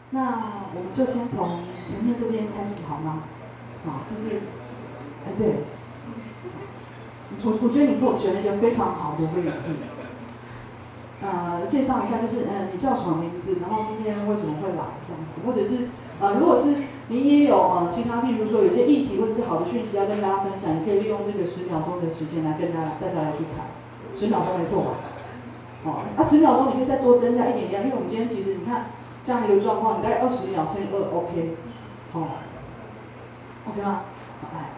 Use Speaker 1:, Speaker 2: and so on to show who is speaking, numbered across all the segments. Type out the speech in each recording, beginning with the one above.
Speaker 1: 那我们就先从前面这边开始好吗？好，就是，对，我觉得你选了一个非常好的位置。介绍一下，就是你叫什么名字，然后今天为什么会来这样子，或者是如果是您也有其他，譬如说有些议题或者是好的讯息要跟大家分享，也可以利用这个10秒钟的时间来跟大家来去谈，10秒钟没错吧？10秒钟你可以再多增加一点点，因为我们今天其实你看这样的一个状况，你大概20秒乘以2 OK， OK 吗？好，来，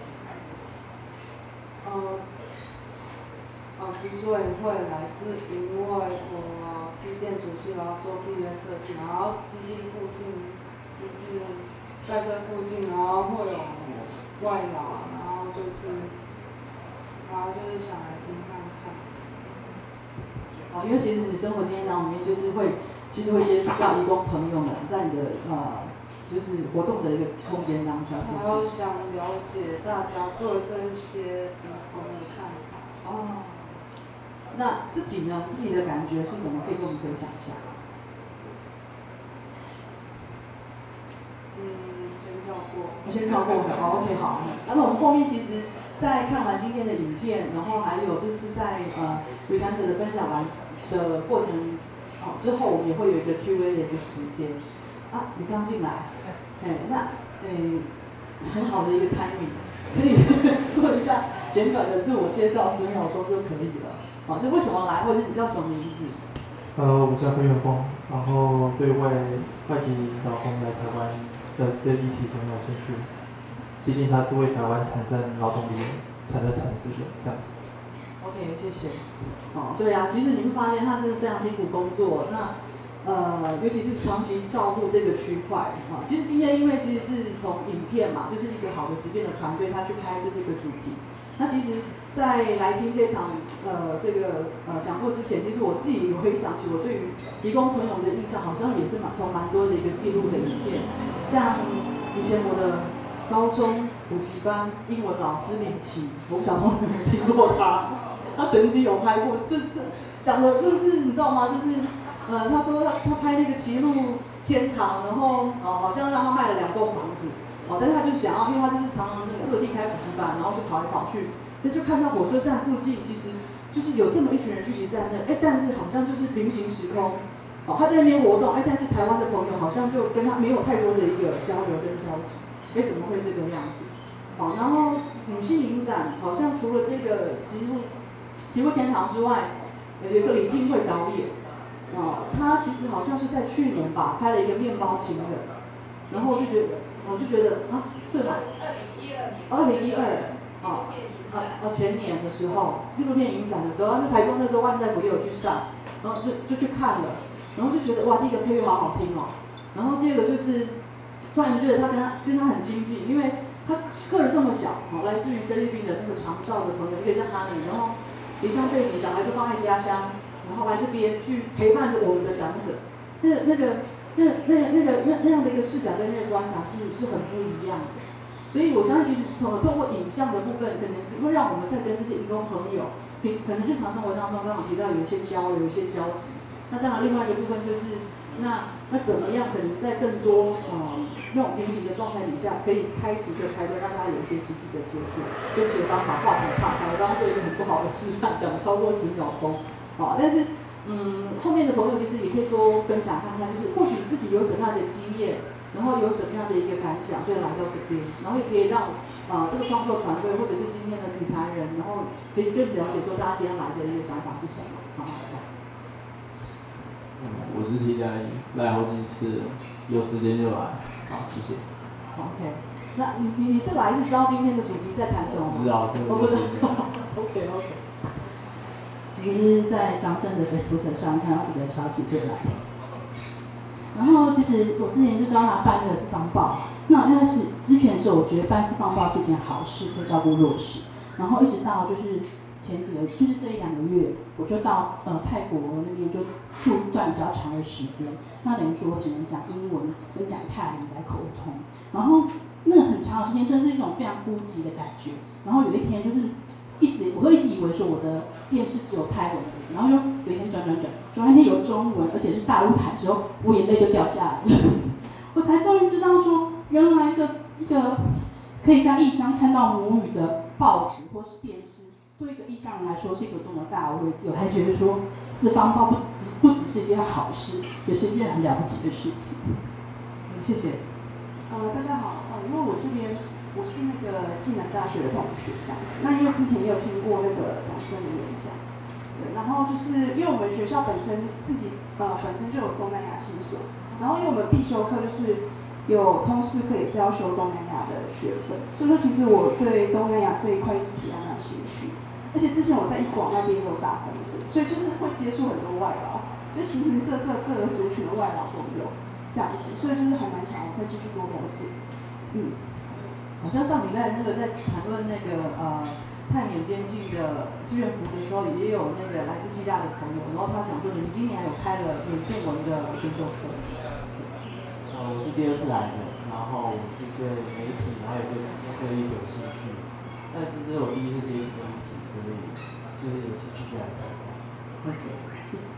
Speaker 2: 之所以会来，是因为我是建筑系，然后做毕业设计，然后基地附近就是在这附近，然后会有外劳，然后就是想来听看看。
Speaker 1: 因为其实你生活经验当中里面就是其实会接触到移工朋友们在你的就是活动的一个空间当中。
Speaker 2: 还有想了解大家对这些移工的看法。
Speaker 1: 那自己呢？自己的感觉是什么？可以跟我们分享一下。
Speaker 2: 先跳过。
Speaker 1: 先跳过，好 ，OK， 好。那么我们后面其实，在看完今天的影片，然后还有就是在与谈者的分享完的过程之后，我们也会有一个 Q&A 的一个时间。你刚进来，很好的一个 timing， 可以做一下简短的自我介绍，10秒钟就可以了。就为什么来，或者是你叫什么名字？
Speaker 3: 我叫何元峰，然后对外籍劳工来台湾的这议题很有兴趣，毕竟它是为台湾产生劳动力产生产值的这样子。
Speaker 1: OK， 谢谢。对啊，其实你会发现他真的非常辛苦工作，那尤其是长期照顾这个区块其实今天因为其实是从影片嘛，就是一个好的质变的团队，他去拍摄这个主题。那其实，在来听这场讲座之前，其实我自己也回想起我对于移工朋友的印象，好像也是从蛮多的一个记录的影片，像以前我的高中补习班英文老师李琦，我不晓得有没有听过他，他曾经有拍过，讲的是你知道吗？就是他说他拍那个歧路天堂，然后好像让他卖了2栋房子。但是他就想要，因为他就是常常各地开补习班，然后去跑来跑去，所以就看到火车站附近其实就是有这么一群人聚集在那，但是好像就是平行时空，他在那边活动，但是台湾的朋友好像就跟他没有太多的一个交流跟交集，怎么会这个样子？然后女性影展好像除了这个歧路天堂之外，有一个李静慧导演，他其实好像是在去年吧拍了一个面包情人，然后我就觉得对吧？2012前年的时候，纪录片影展的时候，台中那时候万代福也有去上，然后就去看了，然后就觉得哇，第一个配乐好好听然后第二个就是突然觉得他跟他很亲近，因为他个儿这么小来自于菲律宾的那个长照的朋友，一个叫哈尼，然后离乡背景，小孩就放在家乡，然后来这边去陪伴着我们的长者，那样的一个视角跟那个观察是很不一样的，所以我相信其实透过影像的部分，可能会让我们在跟这些移工朋友，可能日常生活当中刚好提到有一些交流、有一些交集。那当然，另外一个部分就是那怎么样可能在更多那种平行的状态底下，可以开启这个开端，让大家有一些实际的接触。对不起，我刚把话题岔开，我刚刚做一个很不好的示范，讲超过10秒钟但是。后面的朋友其实也可以多分享看看，就是或许自己有什么样的经验，然后有什么样的一个感想，所以来到这边，然后也可以让这个创作团队或者是今天的女谈人，然后可以更了解说大家今天来的一个想法是什么。
Speaker 4: 我是替代役，来好几次了，有时间就来。好，谢谢。
Speaker 1: OK， 那你是来是知道今天的主题在谈什么吗？
Speaker 4: 知道，
Speaker 1: 我不知道。OK。就是在张震的 Facebook 上看到这个消息就来，然后其实我之前就知道他办那个四方报，那因为是之前的时候，我觉得办四方报是一件好事，可以照顾弱势，然后一直到就是前几个，就是这1-2个月，我就到泰国那边就住一段比较长的时间，那等于说我只能讲英文跟讲泰语来沟通，然后那个很长的时间，真是一种非常孤寂的感觉。然后有一天就是
Speaker 5: 我都一直以为说我的电视只有泰文而已，然后又有一天转一天有中文，而且是大陆台之后，我眼泪就掉下来了。我才终于知道说，原来一个可以在异乡看到母语的报纸或是电视，对一个异乡人来说是一个多么大的慰藉。我还觉得说，四方报不只是一件好事，也是一件很了不起的事情。
Speaker 1: 谢谢。
Speaker 6: 大家好，因为我是那个暨南大学的同学这样子。那因为之前也有听过那个长生的演讲，对，然后就是因为我们学校本身自己本身就有东南亚系所，然后因为我们必修课就是有通识课也是要修东南亚的学分，所以说其实我对东南亚这一块议题还蛮有兴趣。而且之前我在一广那边有打工过，所以就是会接触很多外劳，就形形色色各个族群的外劳都有。这样子，所以就是还蛮想要再继续多了解。
Speaker 1: 好像上礼拜那个在谈论那个泰缅边境的志愿服的时候，也有那个来自基大的朋友，然后他讲说你们今年还有开了缅甸文的选修课。
Speaker 7: 我是第2次来的，然后我是对媒体还有对这个议题有兴趣，但是这是我第1次接触这个议题，所以就是有兴趣就来看一下。
Speaker 1: OK， 谢谢。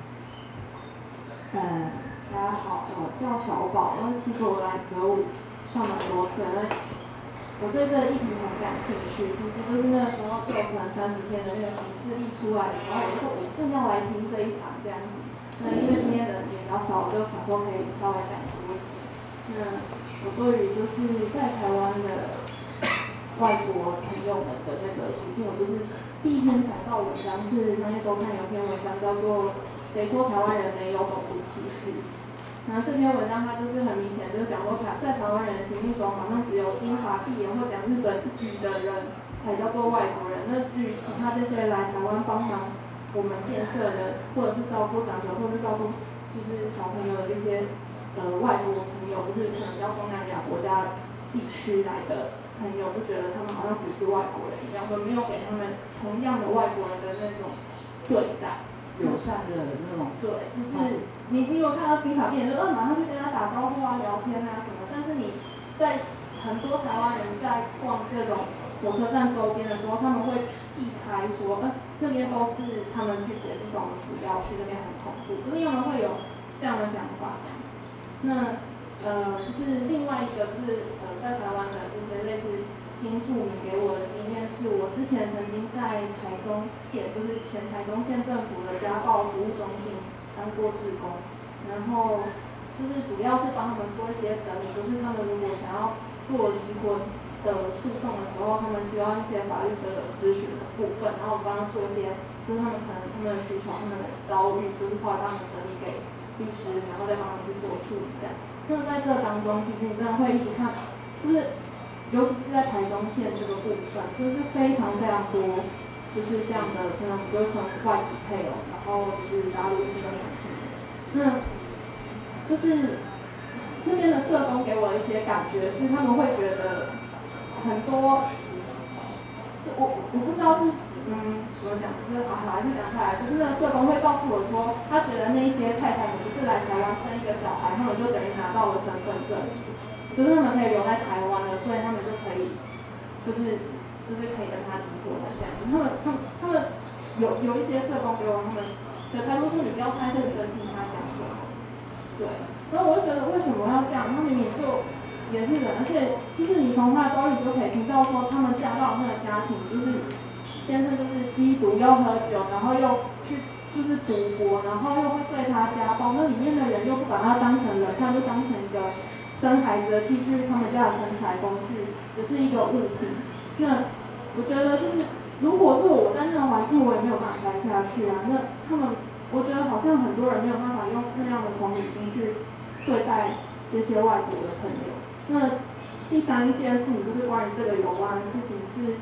Speaker 8: 大家好，我叫小宝，因为其实我来哲武算蛮多次了，我对这个议题很感兴趣。其实就是那个时候9成30天的那个提示一出来的时候，我就说我正要来听这一场这样子。那因为今天人也比较少，我就想说可以稍微讲多一点。那我对于就是在台湾的外国朋友们的那个处境，我就是第一篇想到文章是商业周刊有篇文章叫做“谁说台湾人没有种族歧视”。然后这篇文章它就是很明显，就是讲说在台湾人心目中，好像只有金发碧眼或讲日本语的人才叫做外国人。那至于其他这些来台湾帮忙我们建设的，或者是照顾长者，或者是照顾就是小朋友的这些外国朋友，就是可能叫东南亚国家地区来的朋友，就觉得他们好像不是外国人一样，都没有给他们同样的外国人的那种对待。
Speaker 1: 友善的那种，
Speaker 8: 对，就是你如果看到金发碧眼，就马上去跟他打招呼啊、聊天啊什么。但是你在很多台湾人在逛这种火车站周边的时候，他们会避开说，那边都是他们聚集的地方，我们不要去那边很恐怖，就是他们会有这样的想法。那就是另外一个是在台湾的这些类似新住民给我的经验是，我之前曾经在台中县，就是前台中县政府的家暴服务中心当过志工，然后就是主要是帮他们做一些整理，就是他们如果想要做离婚的诉讼的时候，他们需要一些法律的咨询的部分，然后我帮他做一些，就是他们可能他们的需求、他们的遭遇，就是稍微帮他们整理给律师，然后再帮他们去做处理这样。那在这当中，其实你真的会一直看，就是尤其是在台中县这个部分，就是非常非常多，就是这样的可能就从外籍配偶，然后就是大陆新的年轻人，那就是那边的社工给我一些感觉是，他们会觉得很多，就我不知道是怎么讲，就是还是讲下来，就是那个社工会告诉我说，他觉得那些太太们不是来台湾生一个小孩，他们就等于拿到了身份证，就是他们可以留在台湾了，所以他们就可以，就是可以跟他离婚的这样子。他们有一些社工给我他们的态度是，你不要太认真听他讲什么，对。然后我就觉得为什么要这样？他明明就也是人，而且就是你从他的遭遇就可以听到说，他们嫁到那个家庭就是先生就是吸毒又喝酒，然后又去就是赌博，然后又会对他家暴，那里面的人又不把他当成人，他就当成一个生孩子的器具，他们家的生财工具，只是一个物品。那我觉得就是，如果是我在那种环境，我也没有办法待下去啊。那他们，我觉得好像很多人没有办法用那样的同理心去对待这些外国的朋友。那第3件事情就是关于这个有关的事情是，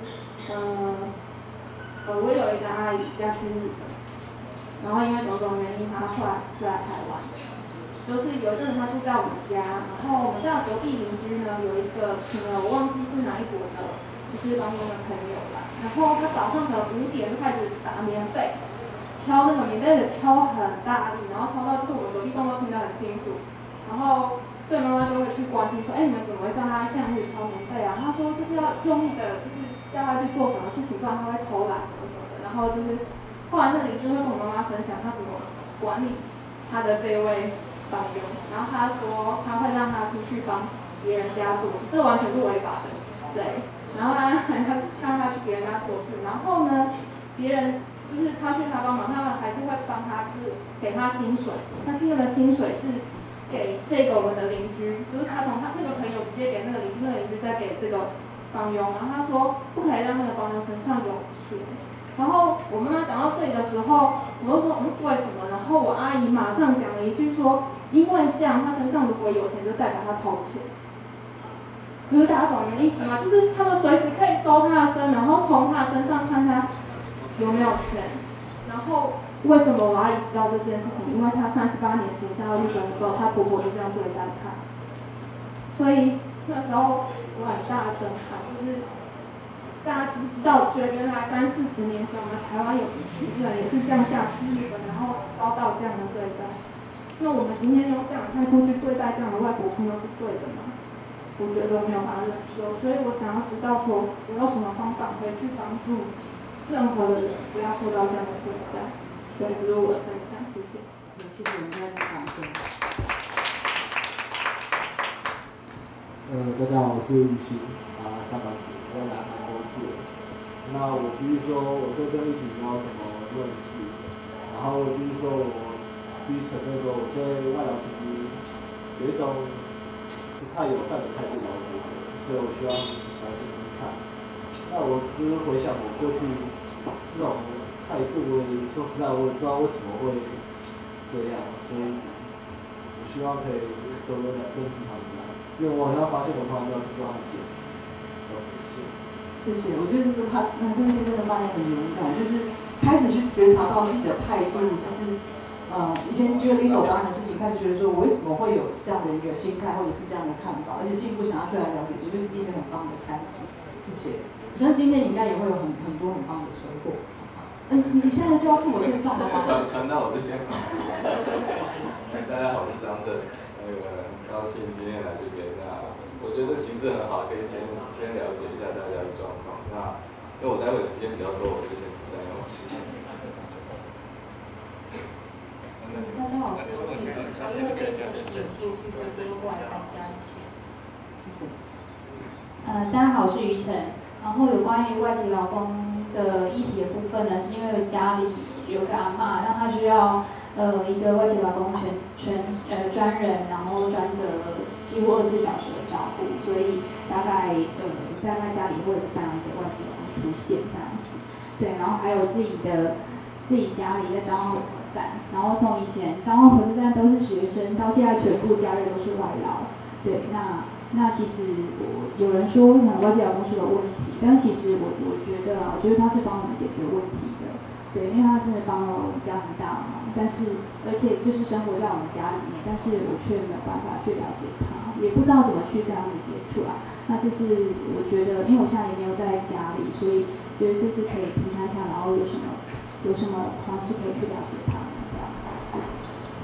Speaker 8: 我有一个阿姨嫁去日本，然后因为种种原因，她后来就来台湾。就是有一阵子他住在我们家，然后我们家的隔壁邻居呢有一个请了我忘记是哪一国的，就是帮工的朋友啦。然后他早上可能5点就开始打棉被，敲那个棉被的敲很大力，然后敲到就是我们隔壁栋都听得很清楚。然后所以妈妈就会去关心说，你们怎么会叫他这样子敲棉被啊？他说就是要用力的，就是叫他去做什么事情，不然他会偷懒什么什么的。然后就是后来那邻居会跟我妈妈分享他怎么管理他的这位帮佣，然后他说他会让他出去帮别人家做事，这完全是违法的，对。然后他让他去别人家做事，然后呢，别人就是他去他帮忙，他们还是会帮他，就是给他薪水，但是那个薪水是给这个我们的邻居，就是他从他那个朋友直接给那个邻居，那个邻居再给这个帮佣，然后他说不可以让那个帮佣身上有钱。然后我妈妈讲到这里的时候，我就说为什么？然后我阿姨马上讲了一句说，因为这样他身上如果有钱，就代表他偷钱。就是大家懂我的意思吗？就是他们随时可以搜他的身，然后从他身上看他有没有钱。然后为什么我阿姨知道这件事情？因为她38年前嫁到日本的时候，她婆婆就这样对待她。所以那时候我很大的震撼，就是大家知不知道？觉得原来30、40年前我们台湾有一群人也是这样嫁去日本，然后遭到这样的对待。那我们今天用这样的态度去对待这样的外国朋友是对的吗？我觉得没有办法忍受，所以我想要知道说，我有什么方法可以去帮助任何的人不要受到这样的对待。对，这是我的分享，谢谢。
Speaker 1: 谢谢我们的掌声。
Speaker 9: 大家好，我是玉鑫上班族，我来蛮多次了。那我必须说，我对这个议题没有什么认识，然后必须说，我必须承认说，我对外劳其实有一种不太友善的态度，所以我希望来听听看。那我就是回想我过去这种态度，说实在，我也不知道为什么会这样，所以我希望可以多认识他们，因为我好像发现我从来没有听过他们解释。
Speaker 1: 谢谢，我觉得这他这边真的扮演很勇敢，就是开始去觉察到自己的态度，就是以前觉得理所当然的事情，开始觉得说我为什么会有这样的一个心态，或者是这样的看法，而且进一步想要去来了解，我觉得是一个很棒的开始。谢谢，我相信今天应该也会有很多很棒的收获。你现在就要自我介绍了吗？
Speaker 10: 传到我这边。大家好，我是张震，很高兴今天来这边。那我觉得这个形式很好，可以先了解一下大家的状况。那因为我待会时间比较多，我就先不占用时间。
Speaker 8: 大家好，我是因为对这个议题有兴趣，所以今天过来参加一下。
Speaker 1: 谢谢。
Speaker 11: 大家好，我是于晨。然后有关于外籍劳工的议题的部分呢，是因为家里有个阿嬷，让她需要一个外籍劳工专人，然后专责几乎24小时的照顾，所以大概家里会有这样一个外籍劳工出现这样子。对，然后还有自己家里在彰化火车站，然后从以前彰化火车站都是学生，到现在全部假日都是外劳。对，那其实有人说外籍劳工是个问题，但是其实我觉得他是帮我们解决问题的，对，因为他是帮了我们家很大忙，但是而且就是生活在我们家里面，但是我却没有办法去了解他，也不知道怎么去跟他们接触啦。那这是我觉得，因为我现在也没有在家里，所以觉得这是可以听看看，然后有什么方式可以去了解他们这样子，谢谢。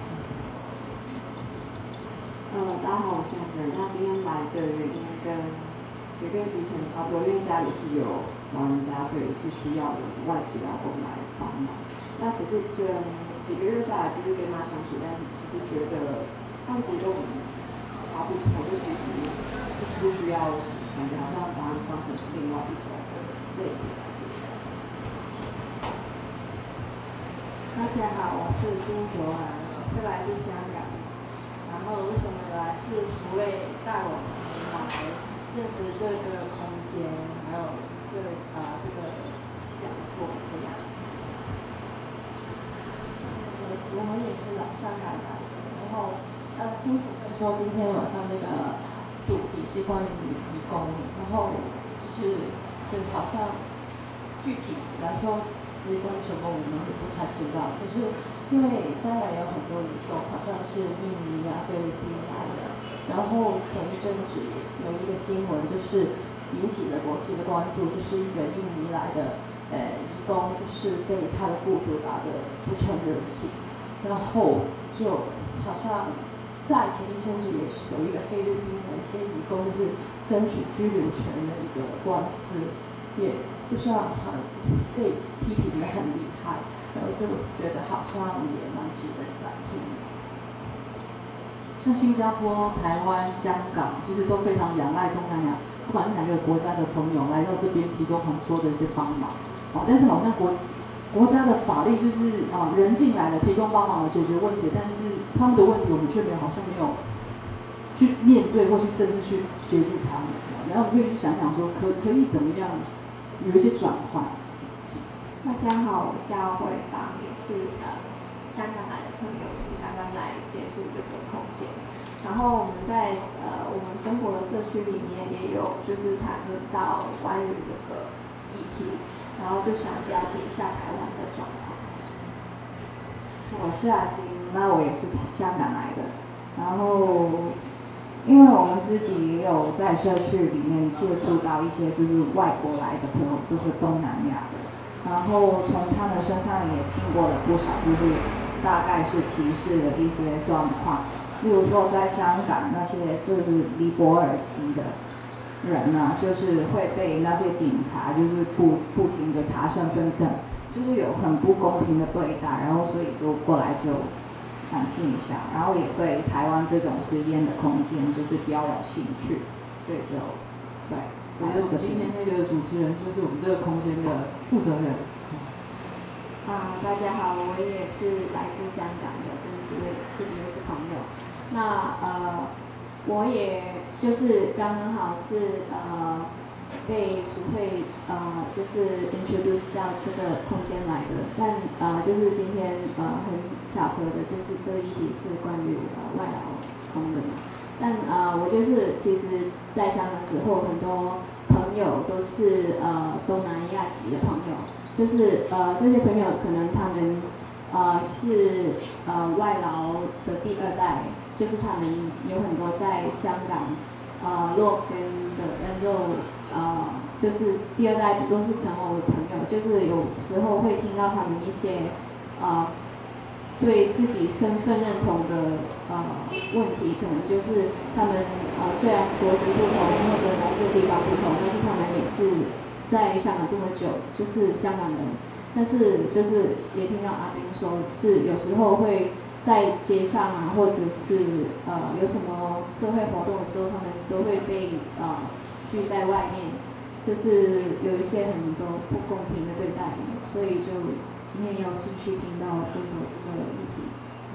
Speaker 12: 大家好，我是杨仁。那今天来的原因也跟于晨差不多，因为家里是有老人家，所以是需要有外籍劳工来帮忙。那可是这几个月下来，其实跟他相处，但是其实觉得他们其实跟我们差不多，就其实不需要，感觉好像把他们当成是另外一种类别。
Speaker 13: 大家好，我是丁卓涵，是来自香港。然后为什么来？是除了带我们来认识这个空间，还有这个讲座这样。我们也是来香港来的，然后听主任说今天晚上那个主题是关于移工，然后就好像具体来说，其实关于什么我们也不太知道，可是。因为香港有很多移工，好像是印尼啊、菲律宾来的。然后前一阵子有一个新闻，就是引起了国际的关注，就是一个印尼来的移工，就是被他的雇主打得不成人形。然后就好像在前一阵子也是有一个菲律宾的一些移工是争取居留权的一个官司。 也不需要很被批评的很厉害，然后就觉得好像也蛮值得来听的。
Speaker 1: 像新加坡、台湾、香港，其实都非常仰赖东南亚，不管是哪个国家的朋友来到这边提供很多的一些帮忙。但是好像国家的法律就是人进来了提供帮忙了解决问题，但是他们的问题我们却好像没有去面对或去正式去协助他们。然后我们可以去想想说可以怎么样有一些转换。
Speaker 14: 大家好，我叫慧芳，也是香港来的朋友，也是刚刚来接触这个空间。然后我们在我们生活的社区里面也有就是谈论到关于这个议题，然后就想了解一下台湾的状况。
Speaker 12: 我是阿丁，那我也是香港来的，然后因为我们自己也有在社区里面接触到一些就是外国来的朋友，就是东南亚的，然后从他们身上也听过了不少，就是大概是歧视的一些状况。例如说，在香港那些就是尼泊尔籍的人啊，就是会被那些警察就是不停的查身份证，就是有很不公平的对待，然后所以就过来就想听一下，然后也对台湾这种实验的空间就是比较有兴趣，所以就对。
Speaker 1: 我觉得今天那个主持人就是我们这个空间的负责人。
Speaker 14: 大家好，我也是来自香港的，跟这几位是朋友。那我也就是刚刚好是被淑慧就是 introduce 到这个空间来的，但就是今天很巧合的，就是这一题是关于外劳工的嘛。但我就是其实在香港的时候，很多朋友都是东南亚籍的朋友，就是这些朋友可能他们是外劳的第二代，就是他们有很多在香港落根的，然后就是第二代都是成为我的朋友，就是有时候会听到他们一些对自己身份认同的问题，可能就是他们虽然国籍不同或者来自地方不同，但是他们也是在香港这么久，就是香港人。但是就是也听到阿丁说，是有时候会在街上啊，或者是有什么社会活动的时候，他们都会被拒在外面，就是有一些很多不公平的对待，所以就今天也有兴趣听到更多这个议题。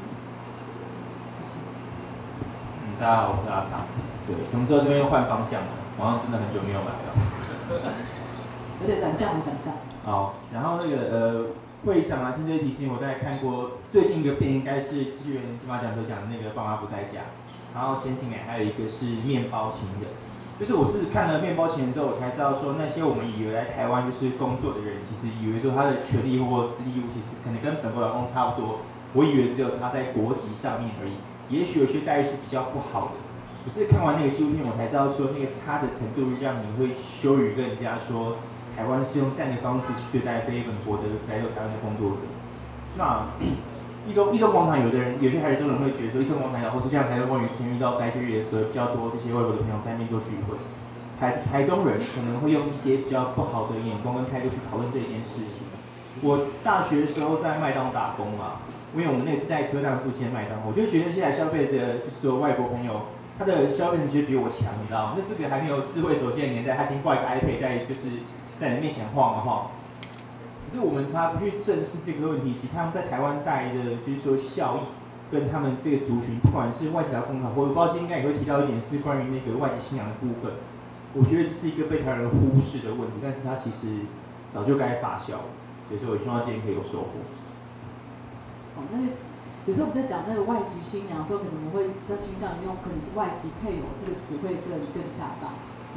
Speaker 15: 大家好，我是阿昌。对，什么时候这边又换方向了？好像真的很久没有来了。
Speaker 1: 有点想象。
Speaker 15: 好，然后那个会想来听这一题，是因为我大概看过最近一个片，应该是纪录片金马奖得奖的那个《爸妈不在家》，然后前几年还有一个是《面包情人》。就是我是看了《面包情人》之后，我才知道说那些我们以为来台湾就是工作的人，其实以为说他的权利或者义务，其实可能跟本国劳工差不多。我以为只有差在国籍上面而已，也许有些待遇是比较不好的。可是看完那个纪录片，我才知道说那个差的程度，让你会羞于跟人家说。台湾是用这样的方式去对待非本国的来到台湾的工作者。那一中广场，有些台中人会觉得说，一中广场或是像台中公园前遇到灾区的时候，比较多这些外国的朋友在那边做聚会。台中人可能会用一些比较不好的眼光跟态度去讨论这件事情。我大学的时候在麦当打工嘛，因为我们那是在车站附近的麦当，我就觉得现在消费的就是说外国朋友，他的消费能力比我强，你知道吗？那是个还没有智慧手机的年代，他已经挂一个 iPad 在你面前晃啊晃，可是我们常常不去正视这个问题，其实他们在台湾带来的就是说效益，跟他们这个族群，不管是外籍劳工或者我不知道今天应该也会提到一点是关于那个外籍新娘的部分，我觉得这是一个被台湾人忽视的问题，但是它其实早就该发酵，所以说我希望今天可以有收获。
Speaker 1: 那有时候我们在讲那个外籍新娘的时候，可能我们会比较倾向于用可能是外籍配偶这个词汇更恰当。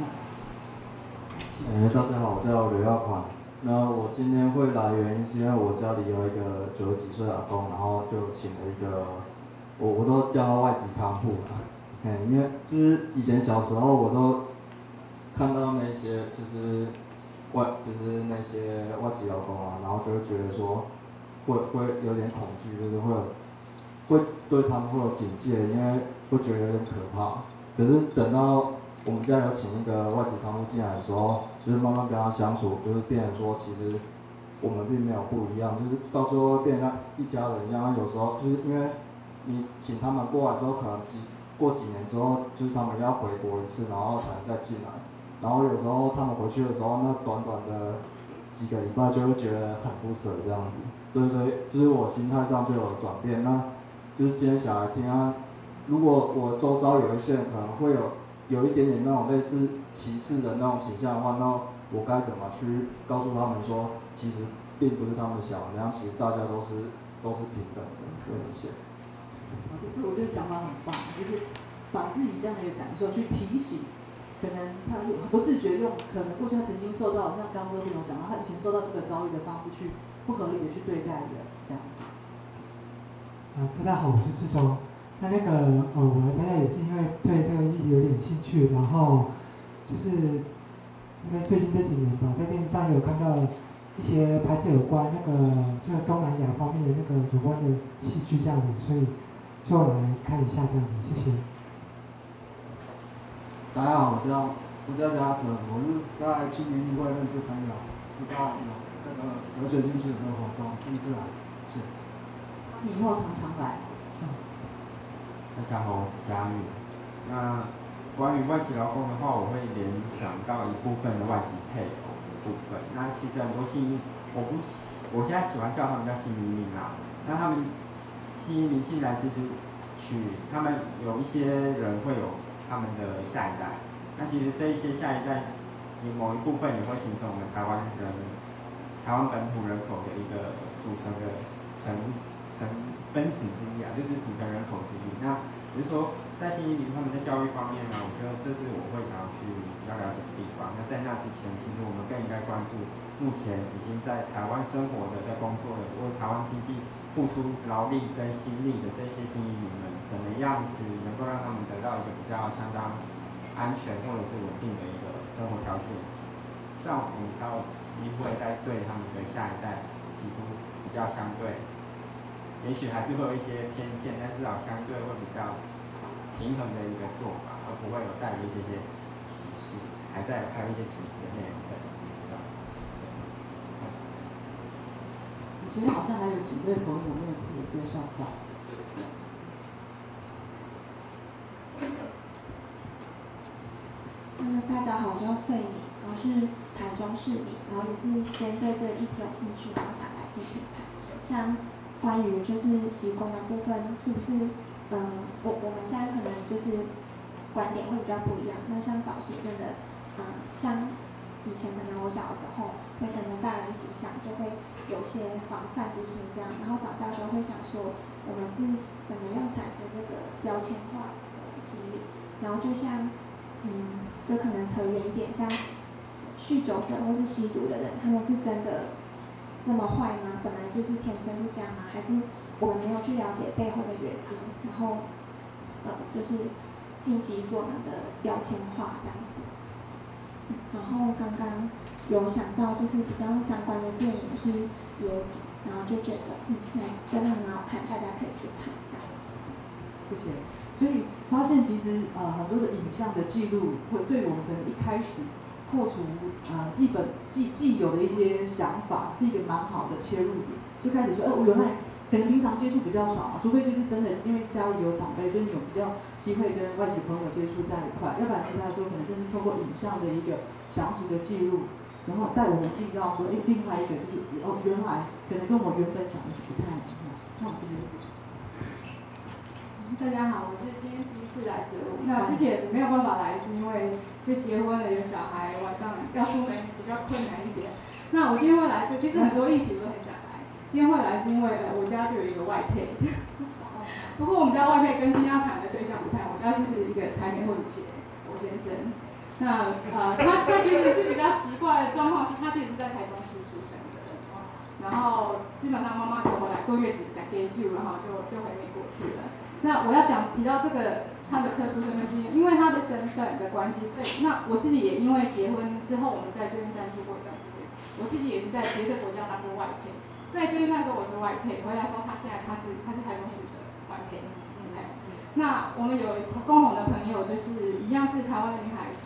Speaker 16: 大家好，我叫刘耀宽。那我今天会来原因是因为我家里有一个90几岁的阿公，然后就请了一个，我都叫他外籍看护啦。因为就是以前小时候我都看到那些就是那些外籍劳工啊，然后就会觉得说会有点恐惧，就是会对他们会有警戒，因为会觉得有点可怕。可是等到我们家有请一个外籍看护进来的时候，就是慢慢跟他相处，就是变成说其实我们并没有不一样，就是到最后会变成像一家人一样。有时候就是因为你请他们过来之后，可能过几年之后，就是他们要回国一次，然后才能再进来。然后有时候他们回去的时候，那短短的几个礼拜就会觉得很不舍这样子。对，所以就是我心态上就有转变。那就是今天想来听啊，如果我周遭有一些人可能会有一点点那种类似歧视的那种倾向的话，那我该怎么去告诉他们说，其实并不是他们想的那样，其实大家都是平等的，对一些。
Speaker 1: 这我觉得想法很棒，就是把自己这样的一个感受去提醒，可能他不自觉用，可能过去他曾经受到，像刚刚有讲到，他以前受到这个遭遇的方式去不合理的去对待人，这样子。
Speaker 17: 大家好，我是志忠。那个我来参加也是因为对这个议题有点兴趣，然后就是应该最近这几年吧，在电视上有看到一些拍摄有关这个东南亚方面的有关的戏剧这样子，所以就来看一下这样子，谢谢。
Speaker 9: 大家好，我叫嘉泽，我是在青年议会认识朋友，知道有哲学进去的活动，第一次来，谢谢。
Speaker 1: 以后常常来。
Speaker 18: 大家好，我是嘉玉。那关于外籍劳工的话，我会联想到一部分的外籍配偶的部分。那其实很多新移，我现在喜欢叫他们叫新移民啦。那他们新移民进来，其实他们有一些人会有他们的下一代。那其实这一些下一代，某一部分也会形成我们台湾本土人口的一个组成的分子之一啊，就是组成人口之一。那只是说，在新移民他们在教育方面呢，我觉得这是我会想要去比较了解的地方。那在那之前，其实我们更应该关注目前已经在台湾生活的、在工作的、为台湾经济付出劳力跟心力的这些新移民们，怎么样子能够让他们得到一个比较相当安全或者是稳定的一个生活条件，这样我们才有机会在对他们的下一代提出比较相对。也许还是会有一些偏见，但至少相对会比较平衡的一个做法，而不会有带有一些歧视，还有一些歧视的内容在里面。
Speaker 1: 你前面好像还有几位朋友没有自我介绍到。
Speaker 13: 大家好，我叫穗妮，我是台中市民，然后也是先对这个议题有兴趣，然后想来听听看。像关于就是移工的部分，是不是我们现在可能就是观点会比较不一样。那像早期真的，像以前可能我小的时候会跟着大人一起上，就会有些防范之心这样，然后长大之后会想说，我们是怎么样产生这个标签化的心理，然后就像就可能扯远一点，像酗酒者或是吸毒的人，他们是真的这么坏吗？本来就是天生是这样吗？还是我们没有去了解背后的原因，然后就是尽其所能的标签化这样子。然后刚刚有想到就是比较相关的电影是野猪，然后就觉得真的很好看，大家可以去看。
Speaker 1: 谢谢。所以发现其实很多的影像的记录会对我们可能一开始破除既有的一些想法，是一个蛮好的切入点。就开始说，我原来可能平常接触比较少嘛，除非就是真的因为家里有长辈，所以你有比较机会跟外籍朋友接触在一块，要不然其他说可能真是通过影像的一个详实的记录，然后带我们进到说，另外一个就是原来可能跟我们原本想的是不太一样。那我这边。
Speaker 19: 大家好，我是今天第一次来节目。那之前没有办法来，是因为就结婚了，有小孩，晚上要出门比较困难一点。那我今天会来，其实很多议题我都很想来。今天会来是因为我家就有一个外配，不过我们家外配跟今天要谈的对象不太，我家是一个台美混血，我先生。那他其实是比较奇怪的状况，是他其实是在台中市出生的，然后基本上妈妈就回来坐月子讲给救，然后就回美国去了。那我要提到这个他的特殊身份，是因为他的身份的关系，所以那我自己也因为结婚之后，我们在旧金山住过一段时间，我自己也是在别的国家当过外配，在旧金山的时候我是外配，回来的时候他是台中市的外配。那我们有共同的朋友，就是一样是台湾的女孩子，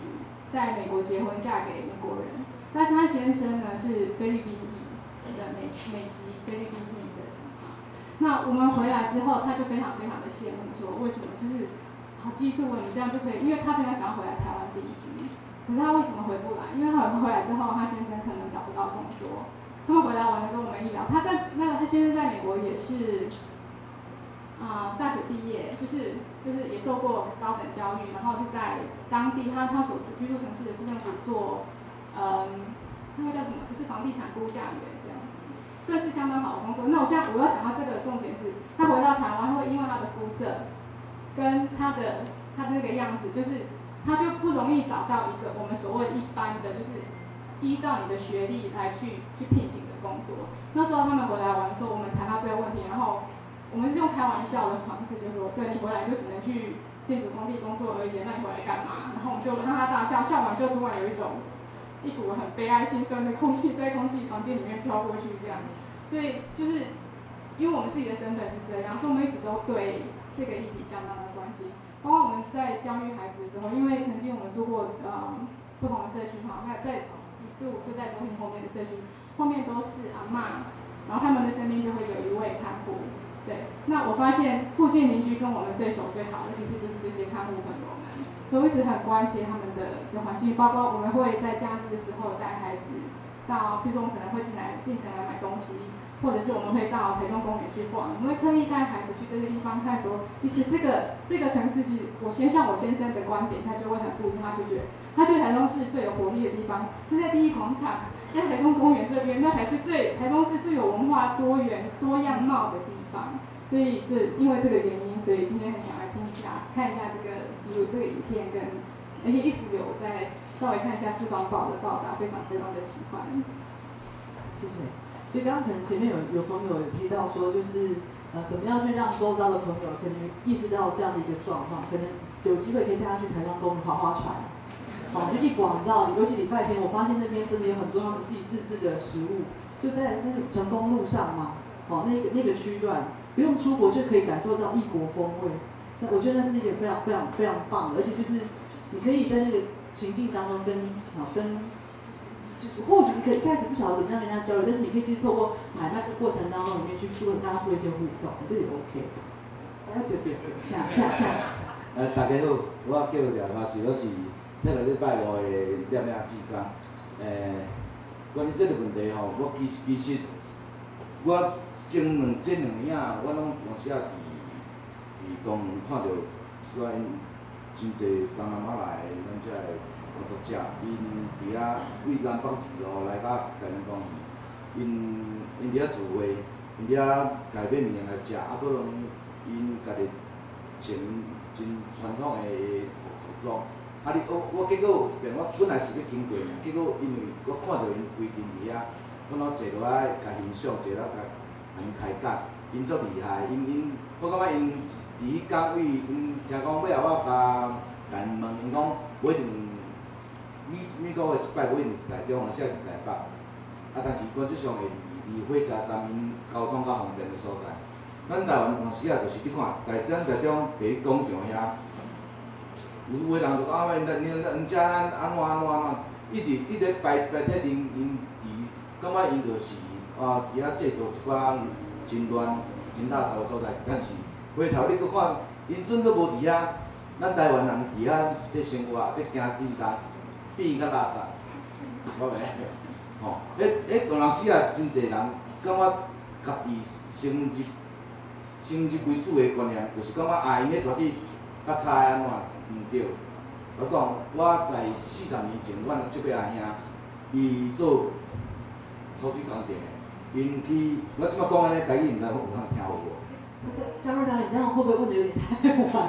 Speaker 19: 在美国结婚，嫁给美国人，但是她先生呢是菲律宾裔的美籍菲律宾裔的人。那我们回来之后，她就非常非常的羡慕，说为什么就是好嫉妒啊，你这样就可以，因为她非常想要回来台湾定居，可是她为什么回不来？因为她回来之后，她先生可能找不到工作。他们回来玩的时候，我们一聊，他先生在美国也是。大学毕业，就是也受过高等教育，然后是在当地他所居住城市的市政府做，那个叫什么，就是房地产估价员这样子，算是相当好的工作。那我要讲到这个重点是，他回到台湾会因为他的肤色跟他的那个样子，就是他就不容易找到一个我们所谓一般的，就是依照你的学历来去聘请的工作。那时候他们回来玩的时候，我们谈到这个问题，然后。我们是用开玩笑的方式，就说，对你回来就只能去建筑工地工作而已，那你回来干嘛？然后我们就让他大笑，笑完就突然有一股很悲哀心酸的空气在空气房间里面飘过去这样。所以就是因为我们自己的身份是这样，所以我们一直都对这个议题相当的关心。包括我们在教育孩子的时候，因为曾经我们做过不同的社区哈，那在一度就在中庭后面的社区，后面都是阿嬷，然后他们的身边就会有一位看护。对，那我发现附近邻居跟我们最熟最好的，其实就是这些看护朋友们，所以我一直很关切他们的环境，包括我们会在假日的时候带孩子到，比如说我们可能会进城来买东西，或者是我们会到台中公园去逛，我们会刻意带孩子去这些地方看说，其实这个城市，其实像我先生的观点，他就会很不一样，他觉得台中是最有活力的地方，是在第一广场，在台中公园这边，那才是台中是最有文化多元多样貌的地方。所以因为这个原因，所以今天很想来看一下这个记录这个影片而且一直有在稍微看一下四方报的报道，非常非常的喜欢。
Speaker 1: 谢谢。所以刚刚可能前面有朋友有提到说，就是怎么样去让周遭的朋友可能意识到这样的一个状况，可能有机会可以带他去台中公园划划船。就一广，你知道，尤其礼拜天，我发现那边真的有很多他们自己自制的食物，就在那个成功路上嘛，那个区段。不用出国就可以感受到异国风味，那我觉得那是一个非常非常非常棒的，而且就是你可以在那个情境当中跟就是或许你可以一开始不晓得怎么样跟人家交流，但是你可以其实透过买卖的过程当中里面去跟大家做一些互动，这也 OK。对，
Speaker 20: 大家好，我叫廖老师，我是迄个礼拜5的念影志工。关于这个问题吼，我其实我。这2影，我拢有时啊伫公园看到，虽然真侪东南亚来咱遮个工作者，因伫遐为南北二路来到台中公园，因伫遐聚会，因伫遐家买物件来食，搁因家己穿真传统的服装。我结果有一遍，我本来是要经过尔，结果因为我看到因规定伫遐，我拢坐落来甲欣赏，坐落甲。因开讲，因足厉害，我感觉因伫迄讲为因听讲尾后我甲因问，因讲不一定美国的一摆不一定台中，或者是台北，但是原则上会离火车站因交通较方便的所在。咱台湾有时啊，就是你看咱台中第一广场遐，有个人就讲咱遮安怎，一直排铁因感觉因就是伫遐制造一寡真乱、真垃圾的所在，但是回头你搁看，因阵搁无伫遐，咱台湾人伫遐咧生活，咧行顶搭，变甲垃圾，我袂，迄当时啊，真侪人感觉家己生日为主的观念，就是感觉因咧带去较差安怎，毋对。我讲，我在40年前，阮即摆阿兄，伊做土水工程的。因去，我即摆讲安尼台语，毋知有通听有无？
Speaker 1: 江瑞达，你这样会不会问的有点太晚？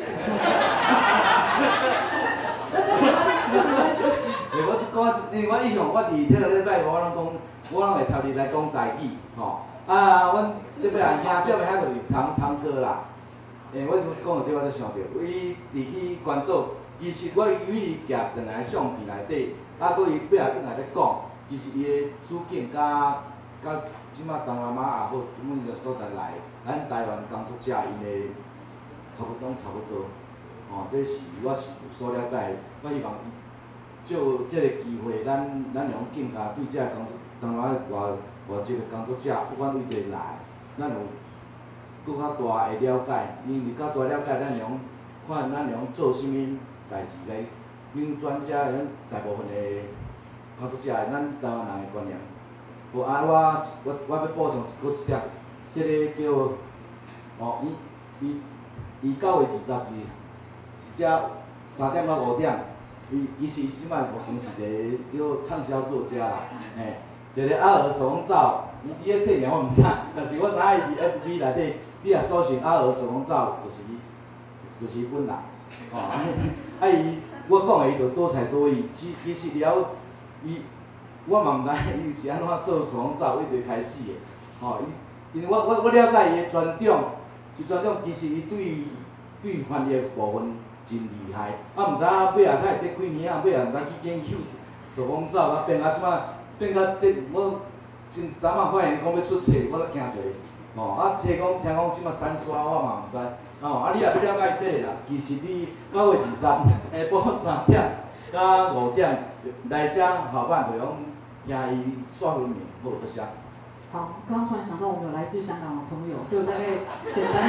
Speaker 20: 我因为我以前我伫迄个礼拜，我拢会头日来讲台语，吼。阮即摆阿兄，这边遐就是汤哥啦。我讲到这，我才想到，伊伫去关岛，其实我由伊夹转来相片内底，搁伊尾仔转来才讲，其实伊的处境甲即马东南亚也好，每一个所在来，咱台湾工作者因的差不多。这是我是有所了解，我希望借即个机会，咱用更加对即个工作，当然外籍个工作者，不管位地来，咱有更较大的了解，因为较大了解，咱用看咱用做啥物代志来扭转遮咱大部分的工作者的咱台湾人的观念。无啊，我要补充搁一点，即个叫伊9月20日，一只3点到5点，伊是即摆目前是一个叫畅销作家啦，一个阿尔手工皂，伊个册名我毋知，但是我知影伊伫 FB 内底，你若搜寻阿尔手工皂，就是本人，我讲的伊就多才多艺，其实了我嘛毋知伊是安怎做手工皂，为着开始的，因为我了解伊的专长，其实伊对翻译的部分真厉害，毋知影尾啊，他这几年啊，尾啊毋知去研究手工皂，啊变啊即摆变到我前3仔发现讲要出册，我都惊一册，册讲听讲什么三刷我嘛毋知，你若要了解这个啦，其实你9月20下晡3点到5点来遮校办就用听伊刷分明，好多谢。
Speaker 1: 好，刚刚突然想到我们有来自香港的朋友，所以我大概简单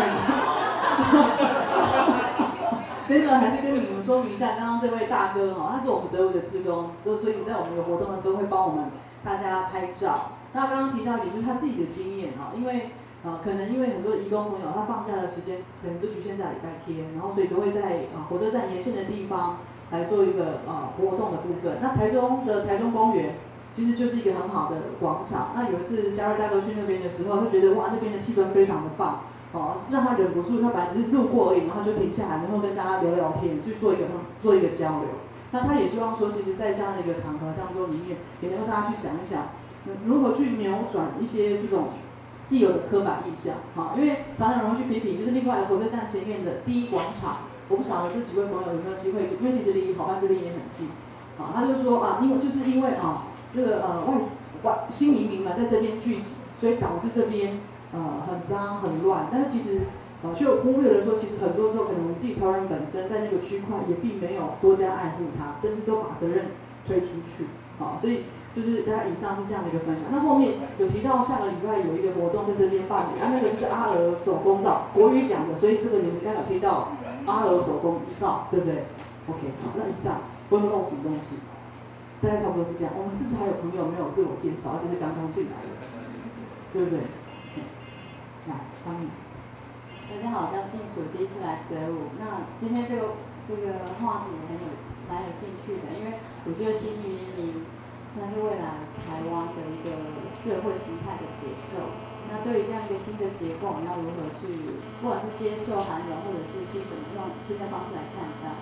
Speaker 1: 的，这个还是跟你们说明一下，刚刚这位大哥他是我们哲武的志工，所以在我们有活动的时候会帮我们大家拍照。那刚刚提到一点就是他自己的经验因为可能因为很多移工朋友他放假的时间可能都局限在礼拜天，然后所以都会在火车站沿线的地方来做一个活动的部分。那台中的台中公园其实就是一个很好的广场。那有一次嘉瑞大哥去那边的时候，他觉得哇那边的气氛非常的棒，让他忍不住，他本来只是路过而已，然后就停下来，然后跟大家聊聊天，去做一个交流。那他也希望说，其实在这样的一个场合当中里面，也能够大家去想一想，如何去扭转一些这种既有的刻板印象，因为常常容易去批评，就是另外火车站前面的第一广场，我不晓得这几位朋友有没有机会，因为其实离好办这边也很近，他就说因为这个新移民嘛在这边聚集，所以导致这边很脏很乱，但是其实就忽略了说，其实很多时候可能我们自己台湾人本身在那个区块也并没有多加爱护它，但是都把责任推出去，所以就是大家以上是这样的一个分享。那后面有提到下个礼拜有一个活动在这边办理，那个就是阿尔手工皂，国语讲的，所以这个你们刚刚有听到阿尔手工皂，对不对 ？OK， 好，那以上不用漏什么东西，大概差不多是这样。我们是不是还有朋友没有自我介绍，而且是刚刚进来的，对不对？来，帮你。
Speaker 21: 大家好，我叫静淑，第一次来泽武。那今天这个话题蛮有兴趣的，因为我觉得新移民它是未来台湾的一个社会形态的结构。那对于这样一个新的结构，我们要如何去，不管是接受涵容，或者是去怎么用新的方式来看待？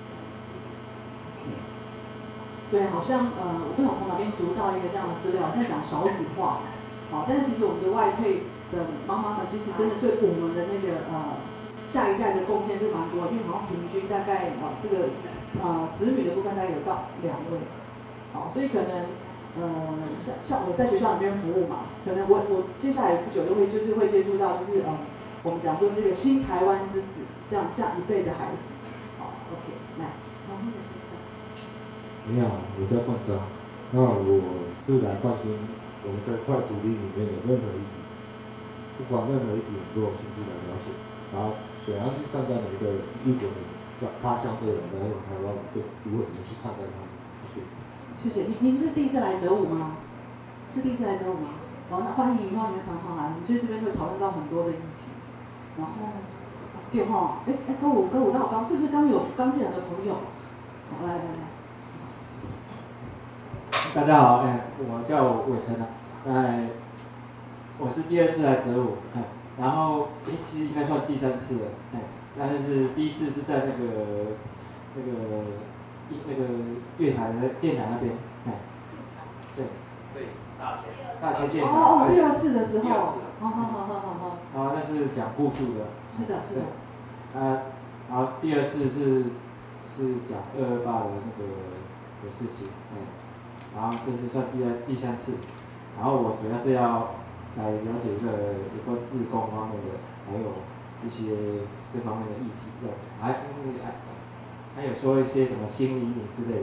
Speaker 1: 对，好像我不知道从哪边读到一个这样的资料，在讲少子化，但是其实我们的外配的妈妈们，其实真的对我们的那个下一代的贡献是蛮多的，因为好像平均大概这个子女的部分大概有到2位，所以可能像我在学校里面服务嘛，可能我接下来不久就会接触到就是我们讲说这个新台湾之子这样一辈的孩子，OK， 来，从那个先生。
Speaker 22: 你好，我叫冠章，那我是来关心我们这块土地里面的任何一题，不管任何一题，我都有兴趣来了解。然后怎样去善待每一个异国的他乡的人来我台湾，如何怎么去善待他们？谢谢。
Speaker 1: 谢谢。您是第一次来泽武吗？是第一次来泽武吗？那欢迎以后你们常常来，我们其实这边会讨论到很多的议题。然后对哈，歌舞到刚是不是刚有刚进来的朋友？好，来。
Speaker 7: 大家好，我叫伟成我是第2次来泽武，然后其实应该算第3次了，但是第1次是在那个月台的电台那边，对，大切电台。
Speaker 1: 第2次的时候，好。
Speaker 7: 那是讲户数的。
Speaker 1: 是的。
Speaker 7: 然后第2次是讲228的事情，然后这是算第3次，然后我主要是要来了解有关志工方面的，还有一些这方面的议题的，还有说一些什么新移民之类的吧，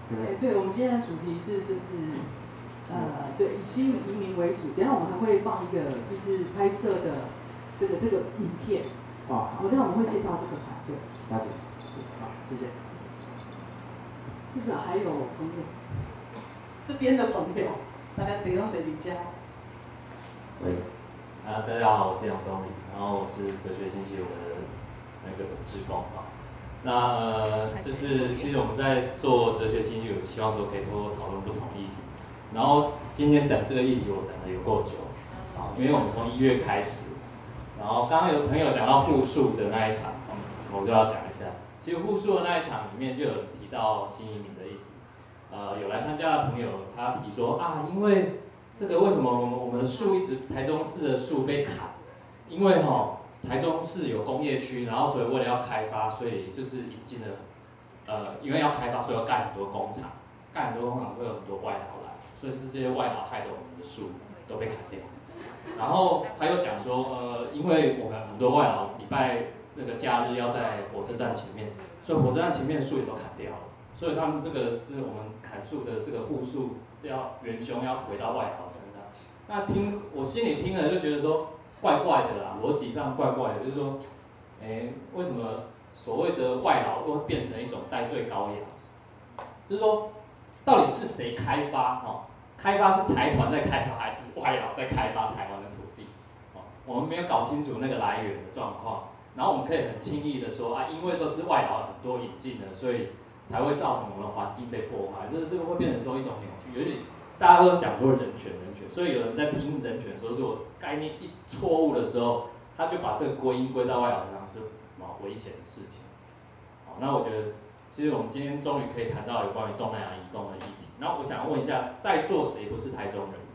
Speaker 1: 对，我们今天的主题是对，以新移民为主。等一下我们还会放一个就是拍摄的这个影片。等一下我们会介绍这个团队。
Speaker 7: 了解。好，谢谢。
Speaker 1: 是不是还有朋友？这边的朋友，大概得用谁请教？
Speaker 2: 喂，大家好，我是杨宗理，然后我是哲学星期五的那个志工啊。那就是其实我们在做哲学星期五，希望说可以多讨论不同议题。然后今天等这个议题，我等了有够久啊，因为我们从1月开始，然后刚刚有朋友讲到复述的那一场，我就要讲一下。其实复述的那一场里面就有提到新移民的议题。有来参加的朋友，他提说啊，因为这个为什么我们的树一直台中市的树被砍？因为台中市有工业区，然后所以为了要开发，所以就是引进了因为要开发，所以要盖很多工厂，盖很多工厂会有很多外劳来，所以是这些外劳害得我们的树都被砍掉。然后还有讲说因为我们很多外劳礼拜那个假日要在火车站前面，所以火车站前面的树也都砍掉了。所以他们这个是我们砍树的这个户数元凶要回到外劳身上。那我心里听了就觉得说怪怪的啦，逻辑上怪怪的，就是说，为什么所谓的外劳会变成一种代罪羔羊？就是说，到底是谁开发？开发是财团在开发，还是外劳在开发台湾的土地？我们没有搞清楚那个来源的状况，然后我们可以很轻易的说啊，因为都是外劳很多引进的，所以才会造成我们的环境被破坏，这个会变成说一种扭曲，有点大家都讲说人权，所以有人在评人权的时候，如果概念一错误的时候，他就把这个归因归在外劳身上是什么危险的事情。那我觉得其实我们今天终于可以谈到有关于东南亚移工的议题。那我想问一下，在座谁不是台中人？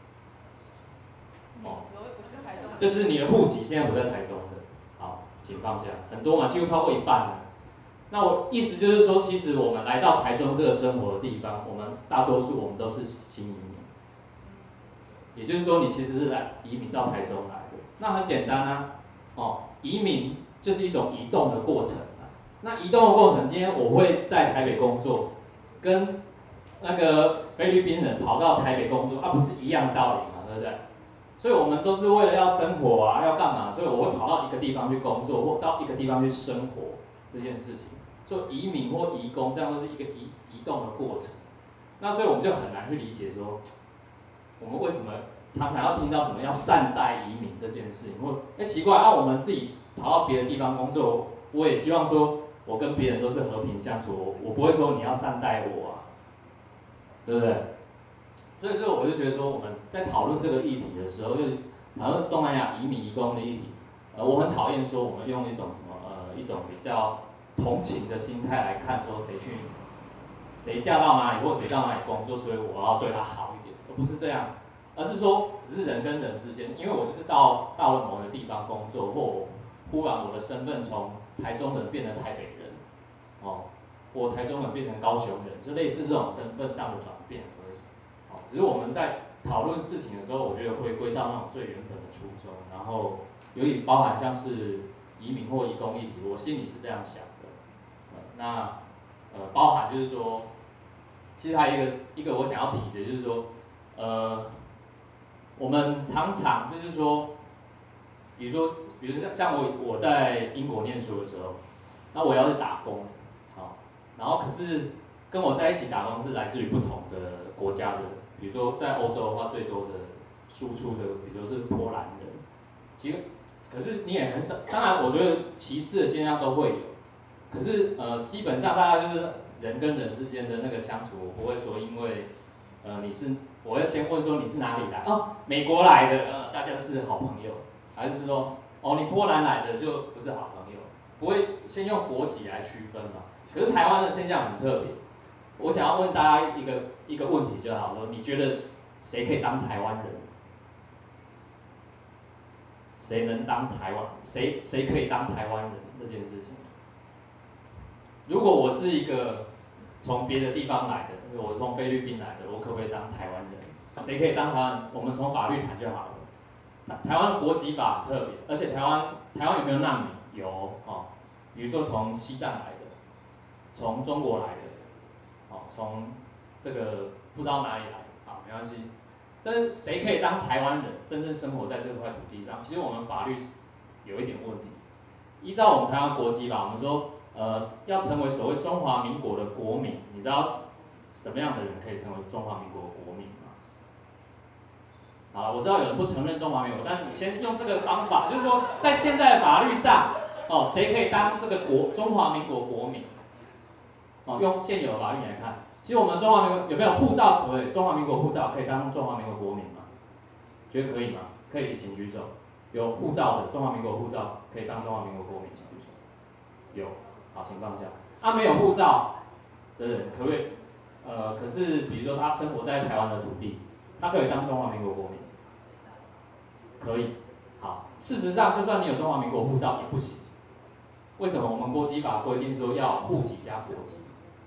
Speaker 2: 就是你的户籍现在不在台中的，好，请放下，很多嘛，几乎超过一半了。那我意思就是说，其实我们来到台中这个生活的地方，我们大多数我们都是新移民，也就是说，你其实是移民到台中来的。那很简单啊，移民就是一种移动的过程啊。那移动的过程，今天我会在台北工作，跟那个菲律宾人跑到台北工作，不是一样的道理嘛，对不对？所以我们都是为了要生活啊，要干嘛？所以我会跑到一个地方去工作，或到一个地方去生活这件事情。做移民或移工，这样都是一个移动的过程。那所以我们就很难去理解说，我们为什么常常要听到什么要善待移民这件事情，或奇怪我们自己跑到别的地方工作，我也希望说我跟别人都是和平相处，我不会说你要善待我啊，对不对？所以说我就觉得说我们在讨论这个议题的时候，就是讨论东南亚移民移工的议题，我很讨厌说我们用一种什么一种比较同情的心态来看，说谁嫁到哪里或谁到哪里工作，所以我要对他好一点，而不是这样，而是说只是人跟人之间，因为我就是到了某个地方工作，或忽然我的身份从台中人变成台北人，或台中人变成高雄人，就类似这种身份上的转变而已。只是我们在讨论事情的时候，我觉得回归到那种最原本的初衷，然后尤其包含像是移民或移工议题，我心里是这样想的。那包含就是说，其实还有一个我想要提的，就是说，我们常常就是说，比如说像我在英国念书的时候，那我要去打工，然后可是跟我在一起打工是来自于不同的国家的，比如说在欧洲的话，最多的输出的，比如是波兰人，其实可是你也很少，当然我觉得歧视的现象都会有。可是基本上大家就是人跟人之间的那个相处，我不会说因为我要先问说你是哪里来美国来的大家是好朋友，还是说你波兰来的就不是好朋友，不会先用国籍来区分嘛？可是台湾的现象很特别，我想要问大家一个问题就好，说你觉得谁可以当台湾人？谁能当台湾？谁可以当台湾人这件事情？如果我是一个从别的地方来的，我从菲律宾来的，我可不可以当台湾人？谁可以当台湾？我们从法律谈就好了。台湾国籍法很特别，而且台湾有没有难民？有比如说从西藏来的，从中国来的， 从这个不知道哪里来，好，没关系。但是谁可以当台湾人，真正生活在这块土地上？其实我们法律有一点问题。依照我们台湾国籍法，我们说，要成为所谓中华民国的国民，你知道什么样的人可以成为中华民国的国民吗？好了，我知道有人不承认中华民国，但你先用这个方法，就是说，在现在的法律上，谁可以当这个中华民国国民？用现有的法律来看，其实我们中华民国有没有护照可以？中华民国护照可以当中华民国国民吗？觉得可以吗？可以，请举手。有护照的中华民国护照可以当中华民国国民，请举手。有，好，请放下。没有护照的人可不可以？可是比如说他生活在台湾的土地，他可以当中华民国国民。可以。好，事实上，就算你有中华民国护照也不行。为什么？我们国籍法规定说要户籍加国籍。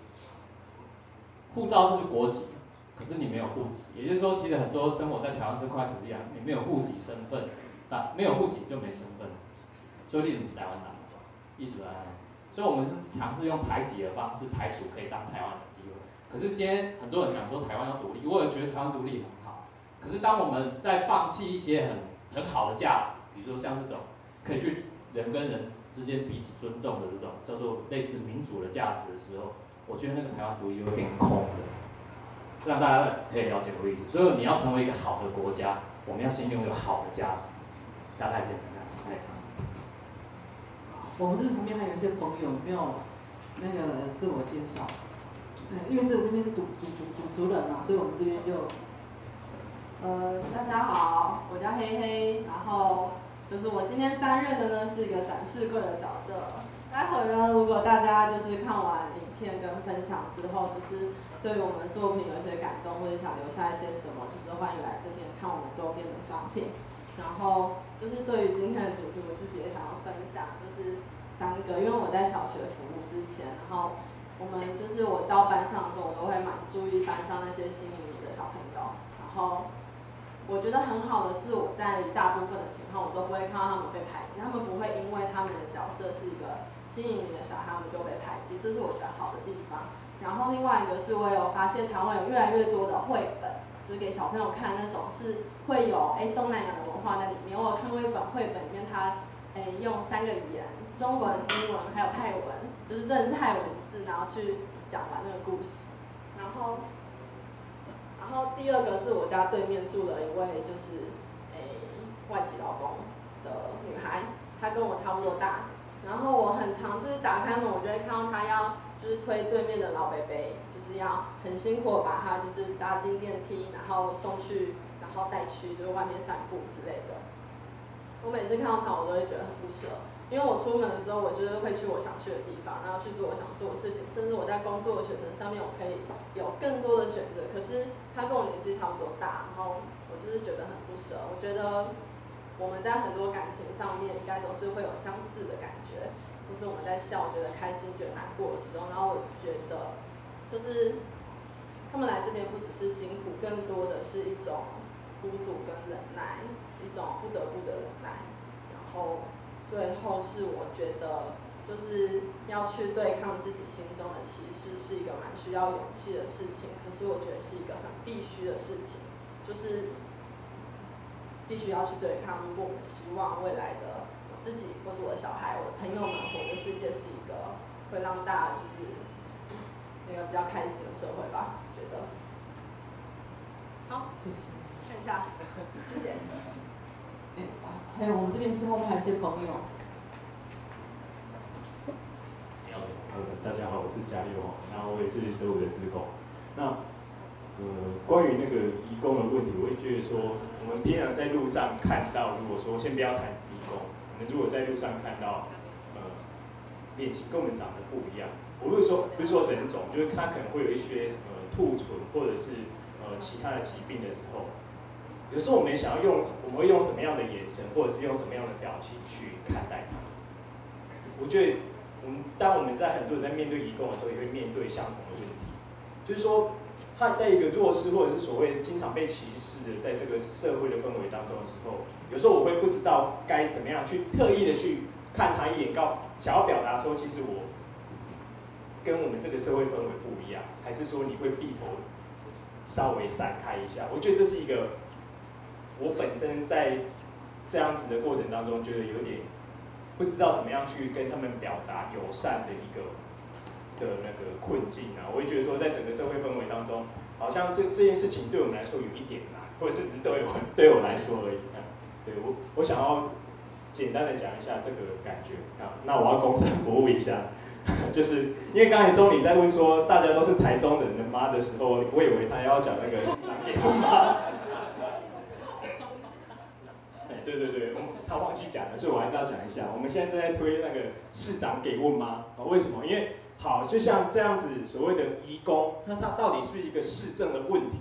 Speaker 2: 护照是国籍，可是你没有户籍，也就是说，其实很多生活在台湾这块土地你没有户籍身份，没有户籍就没身份，所以你怎么台湾人？意思吧？所以我们是尝试用排挤的方式排除可以当台湾人的机会。可是今天很多人讲说台湾要独立，我也觉得台湾独立很好。可是当我们在放弃一些很好的价值，比如说像这种可以去人跟人之间彼此尊重的这种叫做类似民主的价值的时候，我觉得那个台湾独立就会变空的。让大家可以了解我的意思。所以你要成为一个好的国家，我们要先拥有好的价值。大概先这样，太长。
Speaker 1: 我们这旁边还有一些朋友没有那个自我介绍，因为这边是主持人嘛，所以我们这边就，
Speaker 8: 大家好，我叫黑黑，然后就是我今天担任的呢是一个展示柜的角色。待会儿呢，如果大家就是看完影片跟分享之后，就是对于我们的作品有一些感动，或者想留下一些什么，就是欢迎来这边看我们周边的商品。然后就是对于今天的主题，我自己也想要分享，就是3个，因为我在小学服务之前，然后我们就是我到班上的时候，我都会蛮注意班上那些新移民的小朋友。然后我觉得很好的是，我在大部分的情况，我都不会看到他们被排挤，他们不会因为他们的角色是一个新移民的小孩，他们就被排挤，这是我觉得好的地方。然后另外一个是我有发现台湾有越来越多的绘本，就是给小朋友看那种是会有东南亚的文化在里面。我有看过一本绘本里面，它用3个语言，中文、英文还有泰文，就是真的是泰文字，然后去讲完那个故事。然后第二个是我家对面住的一位就是外籍劳工的女孩，她跟我差不多大。然后我很常就是打开门，我就会看到她要就是推对面的老伯伯，就是要很辛苦的把她就是搭进电梯，然后送去，然后带去就是外面散步之类的。我每次看到她，我都会觉得很不舍，因为我出门的时候，我就是会去我想去的地方，然后去做我想做的事情，甚至我在工作的选择上面，我可以有更多的选择。可是她跟我年纪差不多大，然后我就是觉得很不舍。我觉得我们在很多感情上面应该都是会有相似的感觉，就是我们在笑，觉得开心，觉得难过的时候，然后我觉得就是他们来这边不只是辛苦，更多的是一种孤独跟忍耐，一种不得不的忍耐。然后最后是我觉得就是要去对抗自己心中的歧视，是一个蛮需要勇气的事情，可是我觉得是一个很必须的事情，就是必须要去对抗。如果我们希望未来的我自己或是我的小孩、我的朋友们活的世界是一个会让大家就是那个比较开心的社会吧，觉得。好，
Speaker 1: 谢谢。
Speaker 8: 看一下，谢谢。
Speaker 1: 还有我们这边是后面还有一些朋友。
Speaker 3: 大家好，我是嘉佑，然后我也是周五的志工。那关于那个移工的问题，我会觉得说，我们平常在路上看到，如果说先不要谈移工，我们如果在路上看到脸型跟我们长得不一样，我不是说人种，就是他可能会有一些兔唇或者是其他的疾病的时候，有时候我们想要用，我们会用什么样的眼神，或者是用什么样的表情去看待他？我觉得当我们在很多人在面对移工的时候，也会面对相同的问题，就是说他在一个弱势或者是所谓经常被歧视的，在这个社会的氛围当中的时候，有时候我会不知道该怎么样去特意的去看他一眼，想要表达说，其实跟我们这个社会氛围不一样，还是说你会避头稍微闪开一下？我觉得这是一个我本身在这样子的过程当中，觉得有点不知道怎么样去跟他们表达友善的一个那个困境啊。我会觉得说，在整个社会氛围当中，好像这件事情对我们来说有一点难，或者是只对我来说而已啊。对我想要简单的讲一下这个感觉啊。那我要公审服务一下。就是因为刚才钟理在问说大家都是台中人的妈的时候，我以为他要讲那个市长给我妈。对，他忘记讲了，所以我还是要讲一下。我们现在正在推那个市长给问妈，为什么？因为好，就像这样子所谓的移工，那他到底是不是一个市政的问题？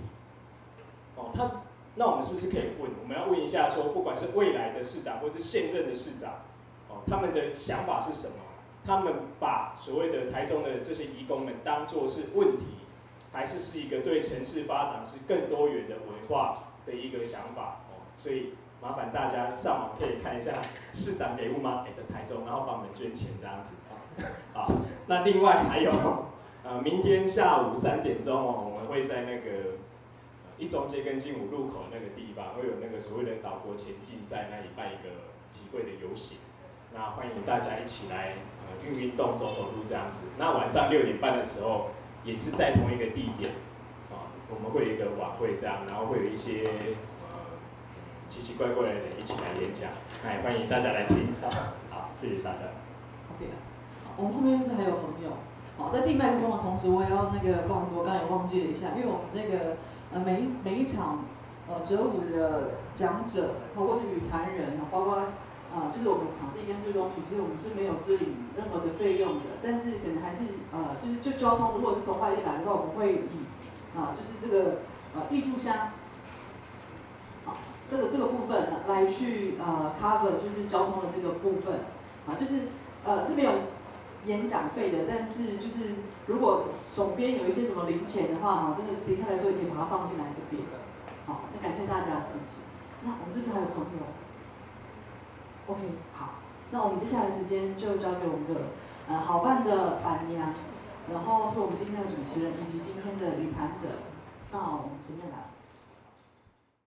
Speaker 3: 那我们是不是可以问？我们要问一下说，不管是未来的市长或者是现任的市长，他们的想法是什么？他们把所谓的台中的这些移工们当作是问题，还是一个对城市发展是更多元的文化的一个想法？所以麻烦大家上网可以看一下市长给问吗？的台中，然后帮我们捐钱这样子。好，那另外还有明天下午3点钟我们会在那个一中街跟精武路口那个地方会有那个所谓的岛国前进，在那里办一个集会的游行。那欢迎大家一起来运动走走路这样子。那晚上6点半的时候，也是在同一个地点，我们会有一个晚会这样，然后会有一些奇奇怪怪的人一起来演讲，欢迎大家来听。好，谢谢大家。
Speaker 1: OK， 我们后面还有朋友，好，在递麦克风的同时，我也要那个不好意思，我刚才也忘记了一下，因为我们那个每一场折舞的讲者，包括是语坛人，包括就是我们场地跟志工局，其实我们是没有支领任何的费用的，但是可能还是就交通，如果是从外地来的话，我们会以就是这个挹注箱，这个部分来去cover 就是交通的这个部分，就是是没有演讲费的，但是就是如果手边有一些什么零钱的话，这个等一下来说也可以把它放进来这边。好，那感谢大家的支持。那我们这边还有朋友。OK， 好，那我们接下来的时间就交给我们的好伴的板娘，然后是我们今天的主持人以及今天的语坛者，到我们前面来。